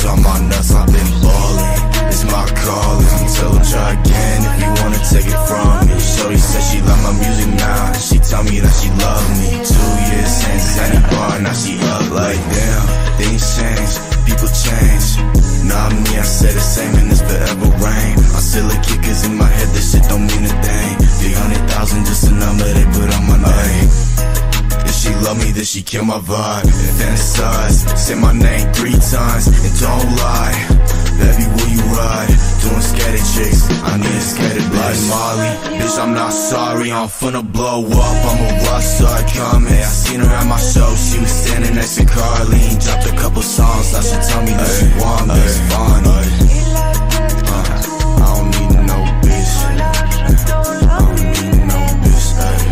bitch on my nuts, I've been ballin'. It's my calling, tell him try again if you wanna take it from me. Shorty said she love my music now, and she tell me that she love me. 2 years since any bar, now she up like damn. Things change, people change. Not me, I said the same and it's forever rain. I still a kickers in my head, this shit don't mean a thing. 300,000 just a number they put on my name. If she love me, then she kill my vibe. Fantasize, say my name 3 times and don't lie. Baby, will you ride? Doing scatty tricks, I need a scattered like Molly. Bitch, I'm not sorry, I'm finna blow up. I'm a rock star, come here. I seen her at my show, she was standing next to Carlene. Dropped a couple songs, now she tell me that she want me. It's fun, I don't need no bitch. I don't need no bitch.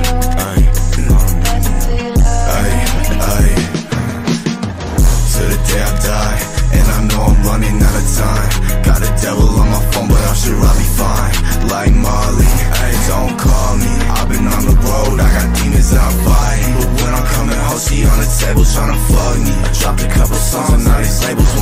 Till the day I die, and I know I'm running out of time. Got a devil on my phone, but I'm sure I'll be fine. Like Molly, hey, don't call me. I've been on the road, I got demons out fighting. But when I'm coming home, she on the table tryna fuck me. I dropped a couple songs, and now these labels